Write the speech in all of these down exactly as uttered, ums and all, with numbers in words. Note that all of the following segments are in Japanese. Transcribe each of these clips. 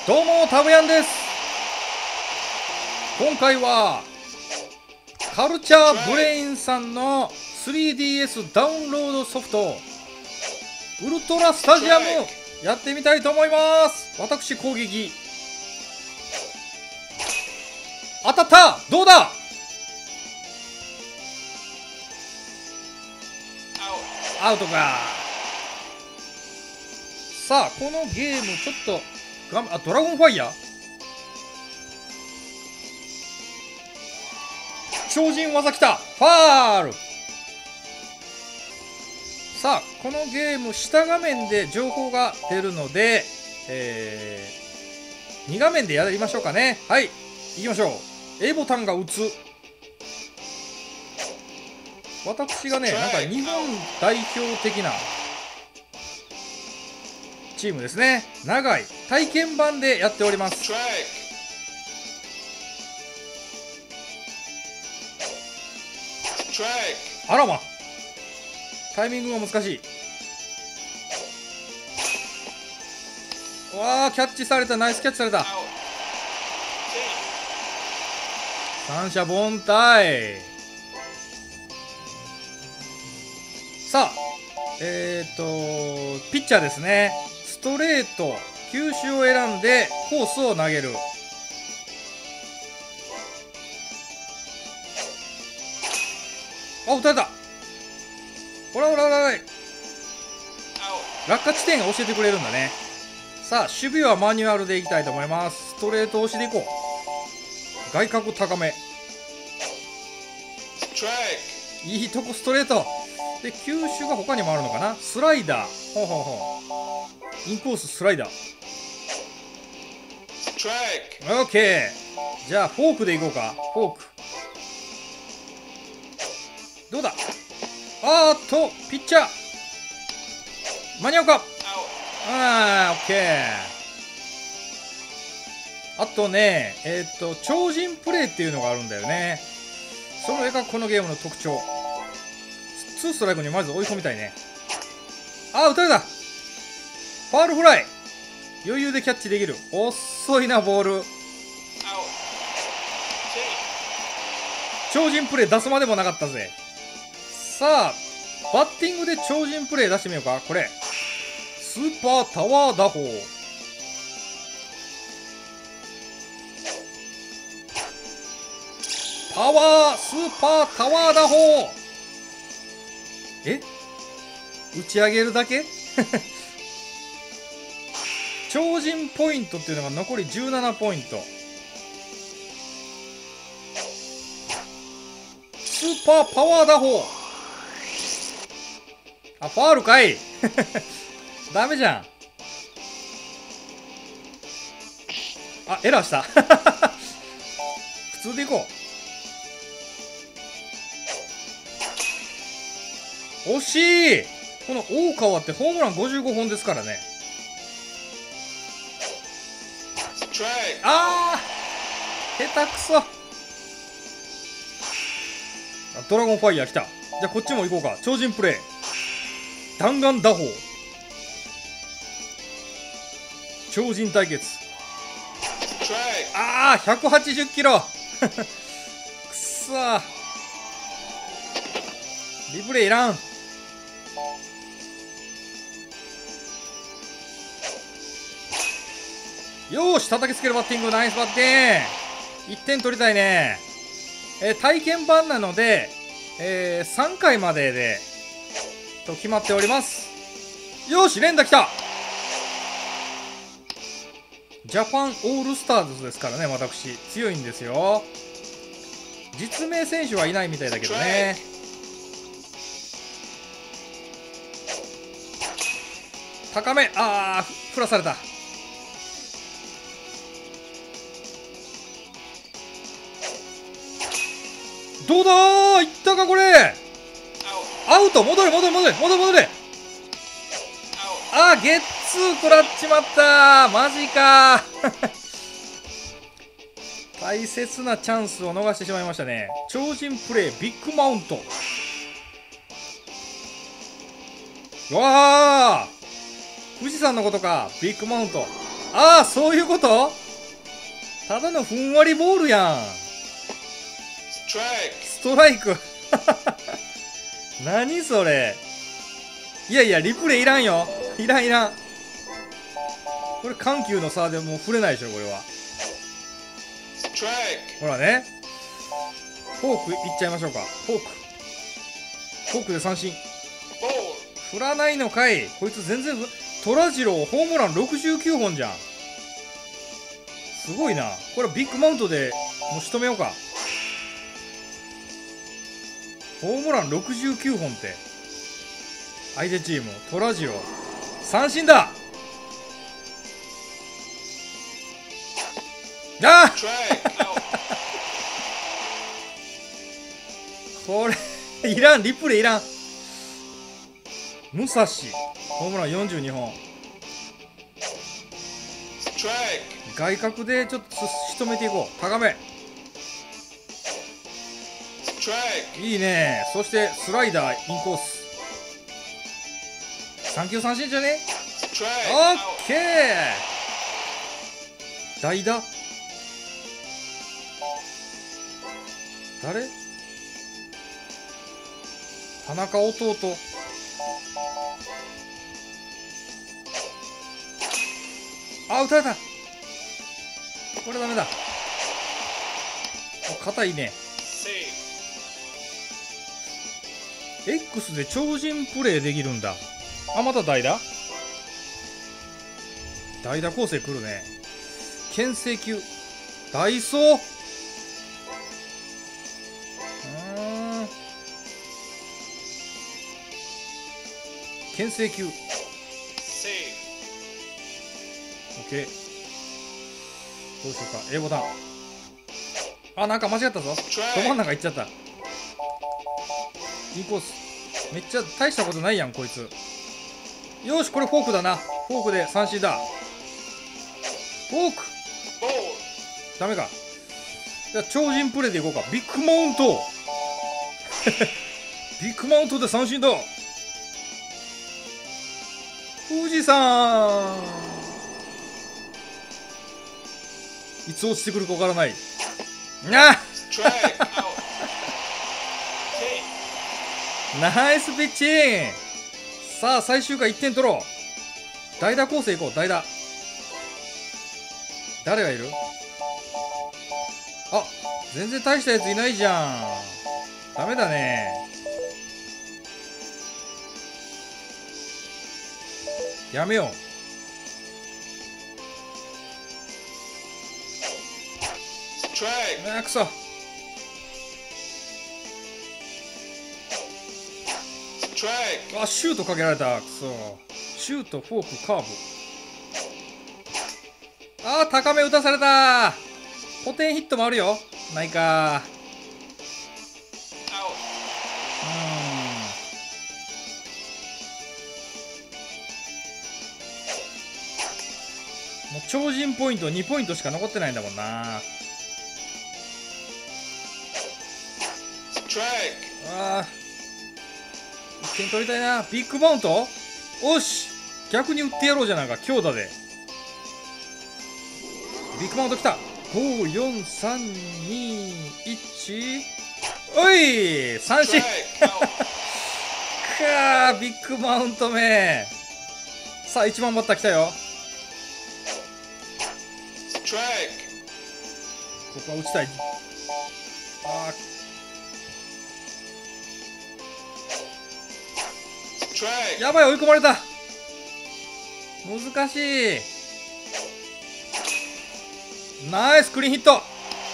どうもタブヤンです。今回はカルチャーブレインさんの スリーディーエス ダウンロードソフトウルトラスタジアムやってみたいと思います。私攻撃当たった。どうだ。アウトか。さあこのゲームちょっと画面、あ、ドラゴンファイヤー超人技きた。ファール。さあこのゲーム下画面で情報が出るので、えー、に画面でやりましょうかね。はい、行きましょう。 A ボタンが打つ。私がね、なんか日本代表的なチームですね。長い体験版でやっております。あらま、タイミングが難しい。わあ、キャッチされた。ナイスキャッチされた。三者凡退。さあえっ、ー、とピッチャーですね。ストレート球種を選んでコースを投げる。あ、打たれた。ほらほらほらほら。落下地点が教えてくれるんだね。さあ守備はマニュアルでいきたいと思います。ストレート押しでいこう。外角高め。いいとこストレートで、球種が他にもあるのかな。スライダー。ほうほうほう。インコーススライダー。オッケー。じゃあフォークでいこうか。フォークどうだ。あーっとピッチャー間に合うか。あー、オッケー。あとね、えっと超人プレーっていうのがあるんだよね。それがこのゲームの特徴。ツーストライクにまず追い込みたいね。あー、打たれた。ファールフライ。余裕でキャッチできる。遅いなボール。超人プレー出すまでもなかったぜ。さあバッティングで超人プレー出してみようか。これスーパータワー打法。パワースーパータワー打法。え、打ち上げるだけ超人ポイントっていうのが残りじゅうななポイント。スーパーパワー打法。あ、ファールかいダメじゃん。あ、エラーした普通でいこう。惜しい。この大川ってホームランごじゅうごほんですからね。あー、下手くそ。ドラゴンファイヤー来た。じゃあこっちも行こうか。超人プレー弾丸打法。超人対決。あー、ひゃくはちじゅっキロくそー。リプレイいらん。よーし、叩きつけるバッティング。ナイスバッティング。いってん取りたいね。えー、体験版なので、えー、さんかいまででと決まっております。よーし、連打きた。ジャパンオールスターズですからね。私強いんですよ。実名選手はいないみたいだけどね。高め。あー、振らされた。どうだー、いったかこれ。アウト。戻れ戻れ戻れ戻れ戻れ。あー、ゲッツー食らっちまったー。マジか大切なチャンスを逃してしまいましたね。超人プレービッグマウント。わあ、富士山のことか。ビッグマウント。 ああ、そういうこと？ただのふんわりボールやん。ストライク。何それ。いやいや、リプレイいらんよ。いらんいらん。これ緩急の差でもう触れないでしょこれは。ほらね、フォークいっちゃいましょうか。フォークフォークで三振。振らないのかい。こいつ全然虎次郎ホームランろくじゅうきゅうほんじゃん。すごいな。これビッグマウントでもう仕留めようか。ホームランろくじゅうきゅうほんって相手チーム虎次郎三振だ。ああこれいらん。リプレイいらん。武蔵ホームランよんじゅうにほん。外角でちょっと仕留めていこう。高めいいね。そしてスライダーインコース。さん球三振じゃね。オッケー。代打誰？田中弟。あ、打たれた。これダメだ。硬いね。X で超人プレイできるんだ。あ、また代打代打構成来るね。牽制球ダイソー。うん牽制球 OK。 どうしようか。 A ボタン。あ、なんか間違ったぞ。ど真ん中行っちゃった。インコース。めっちゃ大したことないやんこいつ。よし、これフォークだな。フォークで三振だ。フォークダメか。じゃあ超人プレーでいこうか。ビッグマウント。ビッグマウントで三振だ。富士山いつ落ちてくるかわからない。なあナイスピッチング。さあ最終回いってん取ろう。代打構成いこう。代打誰がいる？あ、全然大したやついないじゃん。ダメだね。やめよう。あーくそ。あ、シュートかけられた。くそ。シュート、フォーク、カーブ。あー、高め打たされた。ポテンヒットもあるよ。ないか。うん。もう超人ポイントにポイントしか残ってないんだもんな。ああ。いってん取りたいな。ビッグマウント。おし、逆に打ってやろうじゃないか。強打でビッグマウントきた。ご、よん、さん、に、いち。おい三振。くー、ビッグマウントめ。さあいちばんバッター来たよ。ここは打ちたい。あー、やばい、追い込まれた。難しい。ナイスクリーンヒット。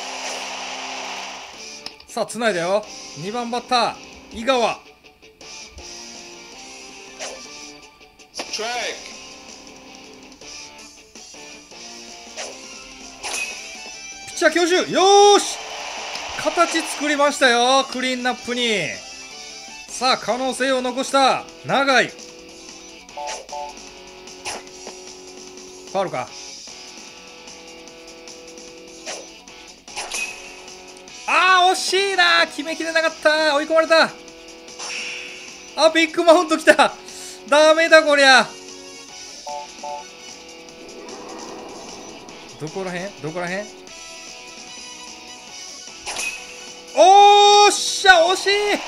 さあつないだよ。にばんバッター井川。ピッチャー強襲。よーし、形作りましたよ。クリーンナップに。さあ可能性を残した長い。ファウルか。あー惜しいな。決めきれなかった。追い込まれた。あ、ビッグマウントきた。ダメだこりゃ。 どこらへんどこらへん。おーっしゃ、惜し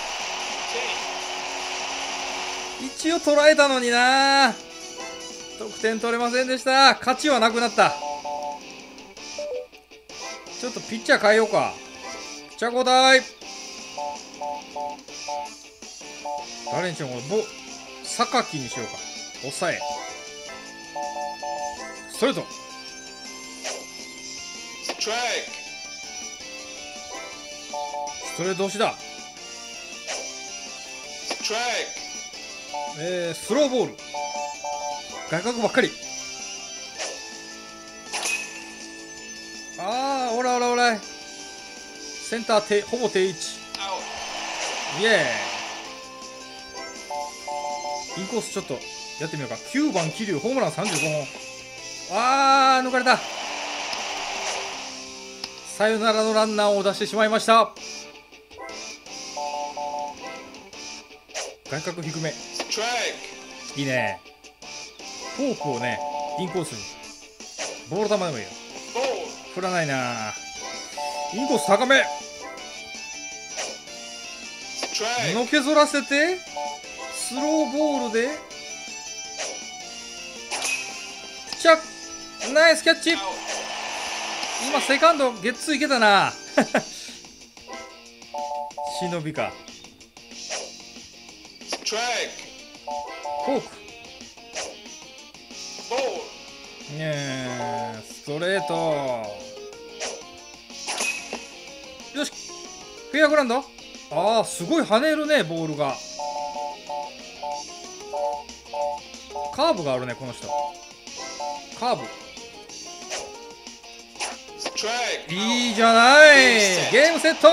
い。一応捉えたのにな。得点取れませんでした。勝ちはなくなった。ちょっとピッチャー変えようか。ピッチャー交代。誰にしよう。これボ榊にしようか。抑えストレート。ストレート押しだ。えー、スローボール。外角ばっかり。ああ、おらおらおら。センターてほぼ定位置。イエーイ。インコースちょっとやってみようか。きゅうばん桐生、ホームランさんじゅうごほん。あー、抜かれた。サヨナラのランナーを出してしまいました。外角低め。いいね。フォークをね、インコースに。ボール球でもいいよ。振らないな。インコース高め。のけぞらせてスローボールでピチャッ。ナイスキャッチ。今セカンドゲッツーいけたな。忍びか。フォーク。ねえ、ストレート。よし、フェアグラウンド。ああ、すごい跳ねるね、ボールが。カーブがあるね、この人。カーブ。いいじゃない。ゲームセット。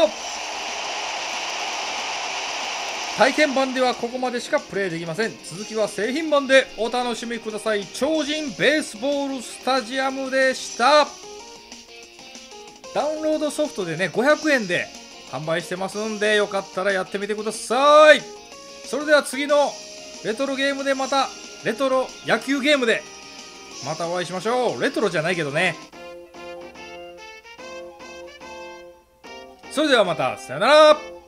体験版ではここまでしかプレイできません。続きは製品版でお楽しみください。超人ベースボールスタジアムでした。ダウンロードソフトでね、ごひゃくえんで販売してますんで、よかったらやってみてください。それでは次のレトロゲームでまた、レトロ野球ゲームでまたお会いしましょう。レトロじゃないけどね。それではまた、さよなら。